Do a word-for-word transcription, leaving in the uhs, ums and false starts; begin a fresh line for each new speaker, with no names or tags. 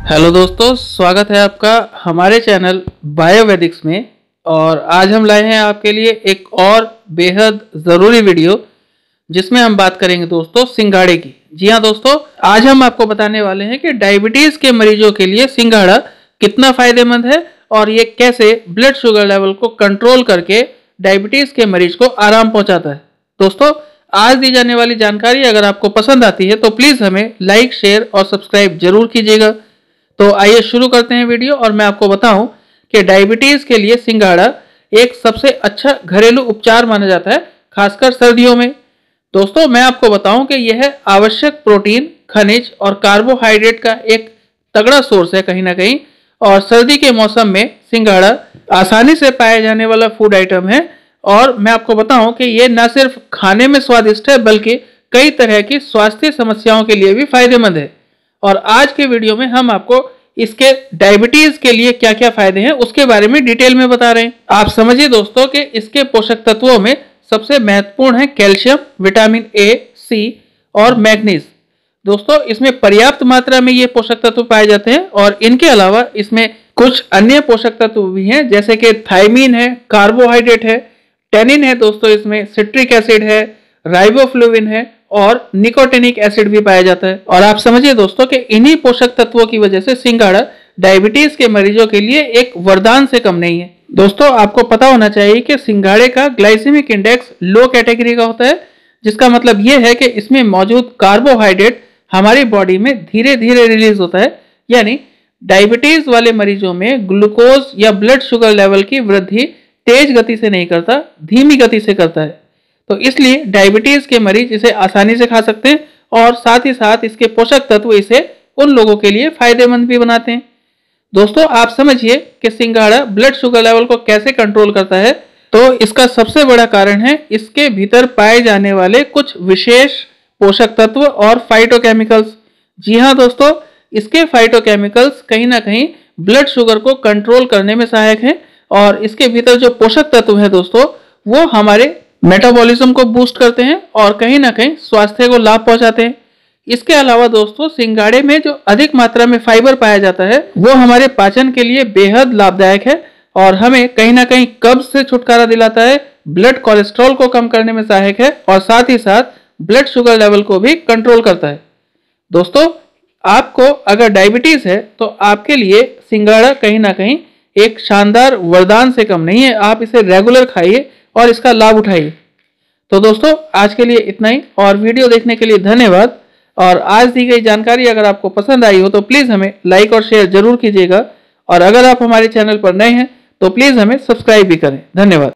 Hello दोस्तों, स्वागत है आपका हमारे चैनल बायोवेदिक्स में। और आज हम लाए हैं आपके लिए एक और बेहद ज़रूरी वीडियो जिसमें हम बात करेंगे दोस्तों सिंघाड़े की। जी हाँ दोस्तों, आज हम आपको बताने वाले हैं कि डायबिटीज़ के मरीजों के लिए सिंघाड़ा कितना फ़ायदेमंद है और ये कैसे ब्लड शुगर लेवल को कंट्रोल करके डायबिटीज़ के मरीज को आराम पहुँचाता है। दोस्तों, आज दी जाने वाली जानकारी अगर आपको पसंद आती है तो प्लीज़ हमें लाइक, शेयर और सब्सक्राइब जरूर कीजिएगा। तो आइए शुरू करते हैं वीडियो। और मैं आपको बताऊं कि डायबिटीज़ के लिए सिंघाड़ा एक सबसे अच्छा घरेलू उपचार माना जाता है, खासकर सर्दियों में। दोस्तों, मैं आपको बताऊं कि यह आवश्यक प्रोटीन, खनिज और कार्बोहाइड्रेट का एक तगड़ा सोर्स है कहीं ना कहीं। और सर्दी के मौसम में सिंघाड़ा आसानी से पाया जाने वाला फूड आइटम है। और मैं आपको बताऊं कि यह न सिर्फ खाने में स्वादिष्ट है बल्कि कई तरह की स्वास्थ्य समस्याओं के लिए भी फायदेमंद है। और आज के वीडियो में हम आपको इसके डायबिटीज के लिए क्या क्या फायदे हैं उसके बारे में डिटेल में बता रहे हैं। आप समझिए दोस्तों कि इसके पोषक तत्वों में सबसे महत्वपूर्ण है कैल्शियम, विटामिन ए, सी और मैग्नीज। दोस्तों, इसमें पर्याप्त मात्रा में ये पोषक तत्व पाए जाते हैं। और इनके अलावा इसमें कुछ अन्य पोषक तत्व भी हैं, जैसे कि थायमीन है, कार्बोहाइड्रेट है, टेनिन है, दोस्तों इसमें सिट्रिक एसिड है, राइबोफ्लेविन है और निकोटिनिक एसिड भी पाया जाता है। और आप समझिए दोस्तों कि इन्हीं पोषक तत्वों की वजह से सिंघाड़ा डायबिटीज के मरीजों के लिए एक वरदान से कम नहीं है। दोस्तों, आपको पता होना चाहिए कि सिंघाड़े का ग्लाइसेमिक इंडेक्स लो कैटेगरी का होता है, जिसका मतलब यह है कि इसमें मौजूद कार्बोहाइड्रेट हमारी बॉडी में धीरे धीरे रिलीज होता है। यानी डायबिटीज वाले मरीजों में ग्लूकोज या ब्लड शुगर लेवल की वृद्धि तेज गति से नहीं करता, धीमी गति से करता है। तो इसलिए डायबिटीज के मरीज इसे आसानी से खा सकते हैं और साथ ही साथ इसके पोषक तत्व इसे उन लोगों के लिए फायदेमंद भी बनाते हैं। दोस्तों, आप समझिए कि सिंघाड़ा ब्लड शुगर लेवल को कैसे कंट्रोल करता है। तो इसका सबसे बड़ा कारण है इसके भीतर पाए जाने वाले कुछ विशेष पोषक तत्व और फाइटोकेमिकल्स। जी हाँ दोस्तों, इसके फाइटोकेमिकल्स कहीं ना कहीं ब्लड शुगर को कंट्रोल करने में सहायक हैं। और इसके भीतर जो पोषक तत्व है दोस्तों, वो हमारे मेटाबॉलिज्म को बूस्ट करते हैं और कहीं ना कहीं स्वास्थ्य को लाभ पहुंचाते हैं। इसके अलावा दोस्तों, सिंघाड़े में जो अधिक मात्रा में फाइबर पाया जाता है वो हमारे पाचन के लिए बेहद लाभदायक है और हमें कहीं ना कहीं कब्ज से छुटकारा दिलाता है, ब्लड कोलेस्ट्रॉल को कम करने में सहायक है और साथ ही साथ ब्लड शुगर लेवल को भी कंट्रोल करता है। दोस्तों, आपको अगर डायबिटीज है तो आपके लिए सिंघाड़ा कहीं ना कहीं एक शानदार वरदान से कम नहीं है। आप इसे रेगुलर खाइए और इसका लाभ उठाइए। तो दोस्तों, आज के लिए इतना ही और वीडियो देखने के लिए धन्यवाद। और आज दी गई जानकारी अगर आपको पसंद आई हो तो प्लीज़ हमें लाइक और शेयर जरूर कीजिएगा। और अगर आप हमारे चैनल पर नए हैं तो प्लीज़ हमें सब्सक्राइब भी करें। धन्यवाद।